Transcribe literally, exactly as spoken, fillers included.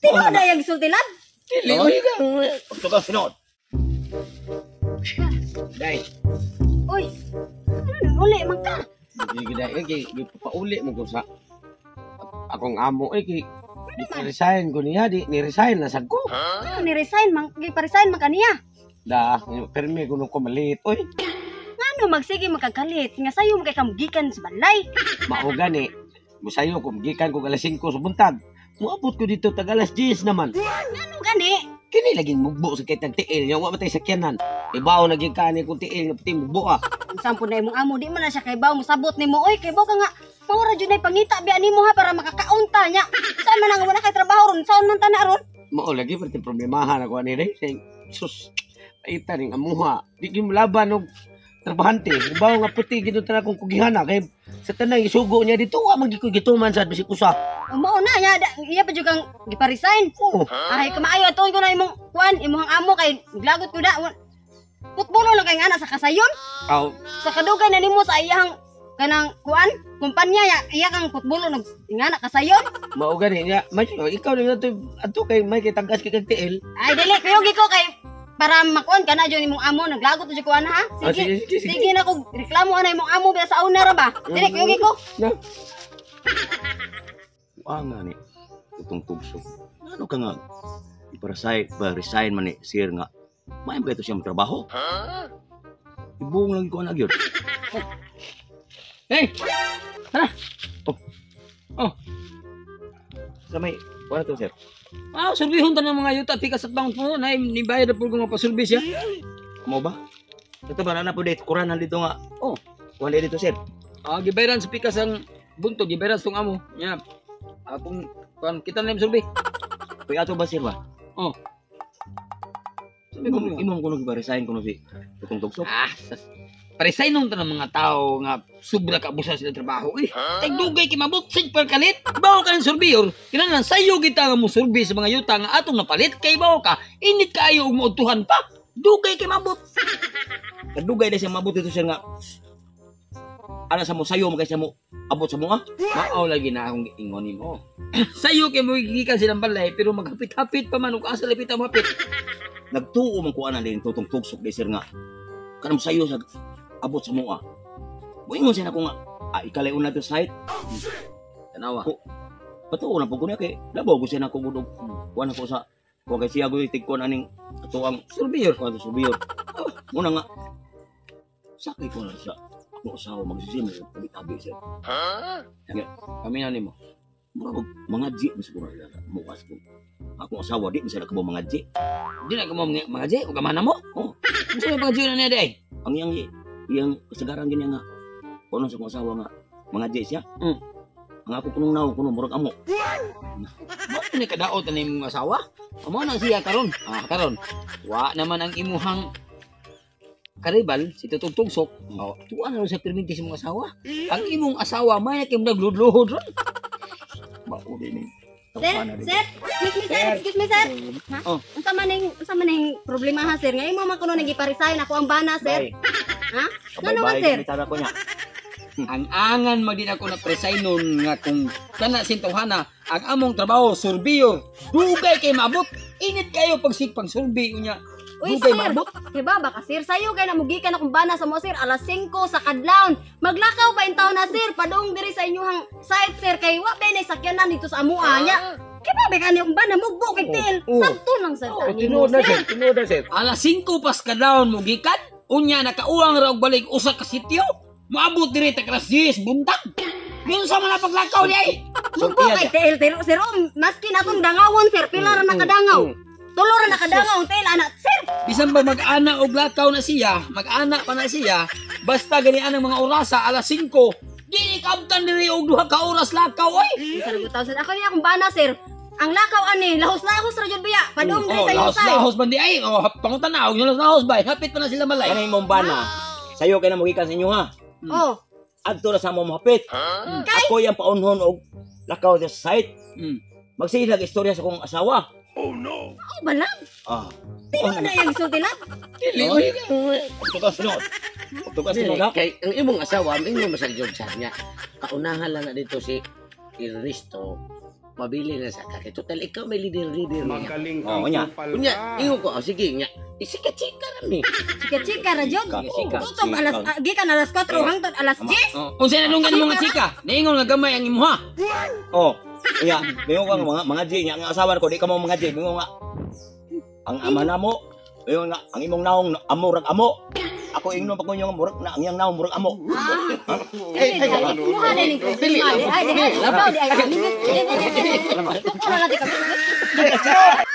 Tino na yung sulti lab. Dili oy kang pagtugaw sinod. Day. Uy. Uli man ka. Di gid ay kay pauli mo ko sa akong amo ay kay resign ko niya di ni resign na sad ko. Ano ni resign man gi-resign man kaniya. Da permi ko no ko malit oy. Ngano magsige magkagalit nga sayo mo kay kamugikan sa balay. Mao gani musayo ko gikan ko alas singko sa buntag. Muabot ko dito tag alas diyes naman. Ngano gani? Kini laging mugbo sa kitang tiil nya wa matay sakyanan. Ibaw na gikani kung tiil nga pati mugbo ah. Sampo na imong amo di man na siya kay baw musabot nimo oy kay baw ka nga mawara jud nay pangita biya nimo ha para makakaunta nya. Saan man nga wala kay trabaho ron saon man tana ron? Mao lagi perti problemahan ako ani day. Sus. Paita ring amuha. Di gyud laban og trabahante. Ibaw nga puti gid tana kong kugihana kay sa tanang isugo niya dito wa man gid ko gituman sa bisik usa. Mao na nya iya pa jud kang gipa-resign. Oo. Ay kamaayo tuon ko na imong kuan imong amo kay glagot ko da. Putbulo lang kay ana sa kasayon. Aw, Sa kadugay na nimo sa iyang kanang kuan kumpanya ya iya kang putbulo nag ingana kasayon. mao gani niya. May ikaw ning ato ato kay may kitanggas kay kag tiil. Ay dili kuyogi ko kay para makuan ka na jud imong amo naglagot jud ko ana ha. Ah, Sige, sige, sige, sige, na ko reklamo ana imong amo biya sa owner ba. Dili kuyogi ko. Na. Wa nga ni utong tugso. Ano ka nga iparasay ba resign man ni sir nga. May ba ito siyang trabaho? Ibuong lang ko na gyud. Hey. Tara. Oh. Sa may wala to sir. Ah, surbihon ta ng mga yuta tikas at bangon mo na ni bayad na po kung mapasurbi siya. Mo ba? Ito ba na po dito kuranan dito nga. Oh, wala dito sir. Ah, gibayran sa pikas ang buntog, gibayran sa tong amo. Nya. Akong kan kita na yung surbi. Kuy ato ba sir ba? Oh. Imong imong kuno ba resign kuno si tutong tugso? Ah, paresay nung ta ng mga tao nga sobra ka busa sila trabaho eh. Tagdugay kay mabutsig per kalit. Bawo ka ng surbiyor, kinahanglan sayo kita nga mo surbi sa mga yuta nga atong napalit kay bawo ka. Init kaayo og muutuhan pa. Dugay kay mabut. Kadugay na siya mabuti to siya nga. Ana sa mo sayo mo kay siya mo abot sa mga. Mao lagi na akong ingonin mo. Sayo kay mo gigikan silang balay pero maghapit-hapit pa man ug asa lapit ang hapit. Nagtuo man ko ana din tutong tugsok di sir nga. Kanang sayo sa abot sa mga. Buingon siya na ko nga. Ah, ikalay una to site. Tanawa. Ko patuo na po ko niya kay labaw ko siya na ko gudog. Kuan ako sa ko kay siya goy tikon aning atuang Surbiyor. ko ato subiyor. Oh, muna nga. Sakay ko na siya. Ako asawa magsisim tabi-tabi siya. Kami na nimo. Mura mga G mas siguro na mukas ko. Ako asawa di masaya ka mga G. Di na ko mo mga mga jay, o gamana mo? Oh, Gusto mo mga jay na niya day? ang yang yang kasagaran gini nga. Kuno sa kong asawa nga mga G siya. Mm. Ang ako kunong naw kuno murag amo. Bakit ni kadaot na imong asawa? Amo nang siya karon. Ah, karon. Wa naman ang imuhang karibal si tutong tugsok. Oh, tuwa na ron sa perminti sa mga asawa. Ang imong asawa may nakim nagluhod ron. Mauli ni. Sir, sir, excuse me sir, excuse me sir. Ha? Oh. Unsa man ning unsa man ning problema ha sir? Nga imo man kuno nagipa-resign ako ang bana sir. Ha? Ngano man sir? Kita ko niya. Ang angan magdi ako na presay nun nga kung kana sintuhana ang among trabaho surbiyor. Dugay kay maabot. Init kayo pag pang surbi unya. Uy Dugay sir, maabot. diba baka sir sayo kay namugikan akong bana sa mo sir alas singko sa kadlawon. Maglakaw pa intaw na sir padung diri sa inyong site sir kay wa ba nay sakyanan dito sa amuha nya. Kay ba ba kani akong bana mugbo kay til. oh. Sakto lang sa Oh, tani tinuod mo na sir. sir, tinuod na sir. Alas singko pas kadlawon mo gikan. Unya nakauwang ra og balik usa ka sityo. Maabot diri ta alas diyes buntag. Yun sa mga paglakaw di ay. Mugbo kay til til sir oh, maski na akong dangawon sir pila ra nakadangaw. Tulo ra nakadangaw ang til anak sir. Bisan ba mag-ana og lakaw na siya, mag-ana pa na siya, basta ganian ang mga orasa alas singko, di ni kabtan diri og duha ka oras lakaw oy. Sir butaw sir ako niya akong bana sir. Ang lakaw ani lahos-lahos ra jud biya padung diri Oh, sa inyong lahos site. lahos bandi ay, oh pangutanaw, yung lahos lahos bay, hapit pa na sila malay. Kanang imong bana. Sayo kay na mugikan sa inyo ha. Oh, Adto na sa mo mahapit. kay Ako yang paunhon og lakaw sa site. Mm. Magsilag istorya sa kong asawa. oh balang. Ah. Tino na yang sulti lab. Dili oy kang Tugas sunod. Tugas sunod ha. kay ang imong asawa, ang imong masaljog sa niya. Kaunahan lang na dito si Ernesto. mabili na sa kaka. Total, ikaw may leader-leader niya. Magaling Oh, ang nya. kupal Kunya, ka. ingo ko, oh, sige nga. Isika-chika na ni. Chika-chika ra jud. Chika, chika. Tutok alas ah, gikan alas four hangtod alas ten. Oh, unsa na lunggan mo nga chika? Niingon nga gamay ang imuha. Oh, iya, mingo ka nga mga mga G nya nga asawa ko di ka mo mga G, mingo nga. Ang ama na mo, mingo nga ang imong naong amo rag amo. Ako ingno pa ko yung murag na ang iyang naong murag amo. Ay, ay, ay, kumuha na ning problema. Ay, ay, ay, ikaw di ay amin. Ito ko na natin kami.